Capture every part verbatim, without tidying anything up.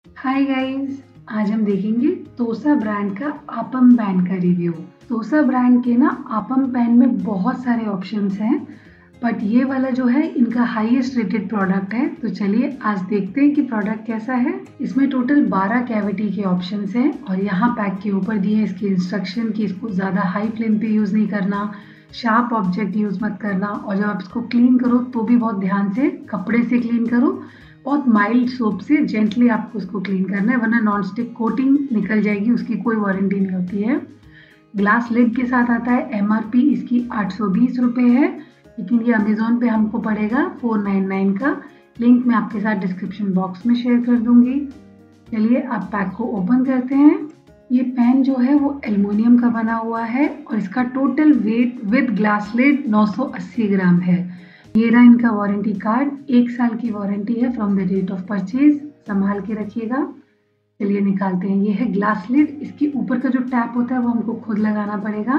Hi guys, आज हम देखेंगे तोसा ब्रांड का आपम पेन का रिव्यू। तोसा ब्रांड के ना आपम पेन में बहुत सारे ऑप्शंस हैं, बट ये वाला जो है इनका हाईएस्ट रेटेड प्रोडक्ट है। तो चलिए आज देखते हैं कि प्रोडक्ट कैसा है। इसमें टोटल बारह कैविटी के ऑप्शंस हैं और यहाँ पैक के ऊपर दिए हैं इसके इंस्ट्रक्शन कि इसको ज़्यादा हाई फ्लेम पे यूज़ नहीं करना, शार्प ऑब्जेक्ट यूज़ मत करना, और जब आप इसको क्लीन करो तो भी बहुत ध्यान से कपड़े से क्लीन करो, बहुत माइल्ड सोप से जेंटली आपको उसको क्लीन करना है, वरना नॉन स्टिक कोटिंग निकल जाएगी, उसकी कोई वारंटी नहीं होती है। ग्लास लिड के साथ आता है। एमआरपी इसकी आठ सौ बीस रुपये है, लेकिन ये अमेजोन पे हमको पड़ेगा फोर नाइन नाइन का। लिंक मैं आपके साथ डिस्क्रिप्शन बॉक्स में शेयर कर दूंगी। चलिए आप पैक को ओपन करते हैं। ये पेन जो है वो एल्युमिनियम का बना हुआ है और इसका total weight with glass lid नौ सौ अस्सी ग्राम है। ये रहा इनका वारंटी कार्ड, एक साल की वारंटी है from the date of purchase. संभाल के रखिएगा। चलिए निकालते हैं। ये है ग्लास लिड। इसके ऊपर का जो टैप होता है वो हमको खुद लगाना पड़ेगा।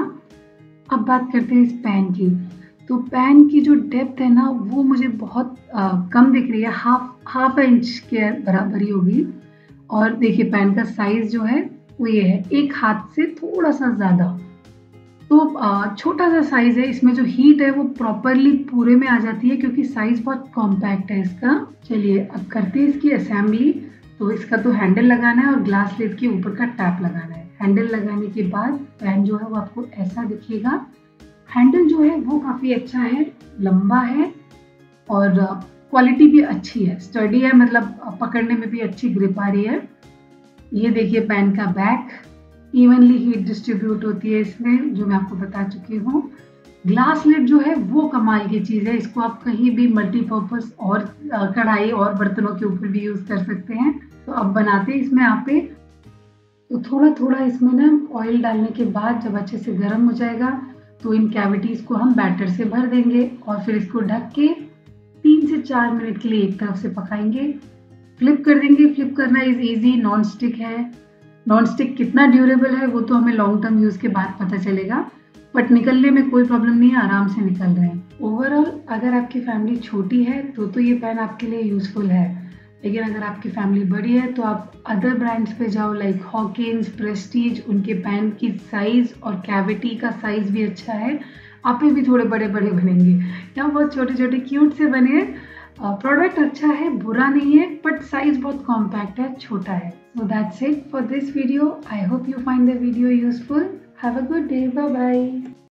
अब बात करते हैं इस पेन की। तो पेन की जो डेप्थ है ना वो मुझे बहुत आ, कम दिख रही है, हाफ हाफ इंच के बराबर ही होगी। और देखिए पेन का साइज जो है वो ये है, एक हाथ से थोड़ा सा ज़्यादा। तो छोटा सा साइज है। इसमें जो हीट है वो प्रॉपरली पूरे में आ जाती है क्योंकि साइज बहुत कॉम्पैक्ट है इसका। चलिए अब करते हैं इसकी असेंबली। तो इसका तो हैंडल लगाना है और ग्लास लिड के ऊपर का टैप लगाना है। हैंडल लगाने के बाद पेन जो है वो आपको ऐसा दिखेगा। हैंडल जो है वो काफ़ी अच्छा है, लंबा है और क्वालिटी भी अच्छी है, स्टडी है, मतलब पकड़ने में भी अच्छी ग्रिप आ रही है। ये देखिए पेन का बैक, इवनली हीट डिस्ट्रीब्यूट होती है इसमें, जो मैं आपको बता चुकी हूँ। ग्लास लिड जो है वो कमाल की चीज़ है। इसको आप कहीं भी मल्टीपर्पज और कढ़ाई और बर्तनों के ऊपर भी यूज़ कर सकते हैं। तो अब बनाते हैं इसमें आप पे। तो थोड़ा थोड़ा इसमें ना ऑयल डालने के बाद जब अच्छे से गर्म हो जाएगा तो इन कैविटीज को हम बैटर से भर देंगे और फिर इसको ढक के तीन से चार मिनट के लिए एक तरफ से पकाएंगे। फ्लिप कर देंगे। फ्लिप करना इज ईजी, नॉन स्टिक है। नॉन स्टिक कितना ड्यूरेबल है वो तो हमें लॉन्ग टर्म यूज़ के बाद पता चलेगा, बट निकलने में कोई प्रॉब्लम नहीं है, आराम से निकल रहे हैं। ओवरऑल अगर आपकी फैमिली छोटी है तो तो ये पेन आपके लिए यूज़फुल है, लेकिन अगर आपकी फैमिली बड़ी है तो आप अदर ब्रांड्स पे जाओ लाइक हॉकिंस, प्रेस्टीज। उनके पेन की साइज़ और कैविटी का साइज़ भी अच्छा है। आप भी थोड़े बड़े बड़े बनेंगे, यहाँ बहुत छोटे छोटे क्यूट से बने हैं। प्रोडक्ट uh, अच्छा है, बुरा नहीं है, बट साइज बहुत कॉम्पैक्ट है, छोटा है। So that's it for this video. I hope you find the video useful. Have a good day, bye bye.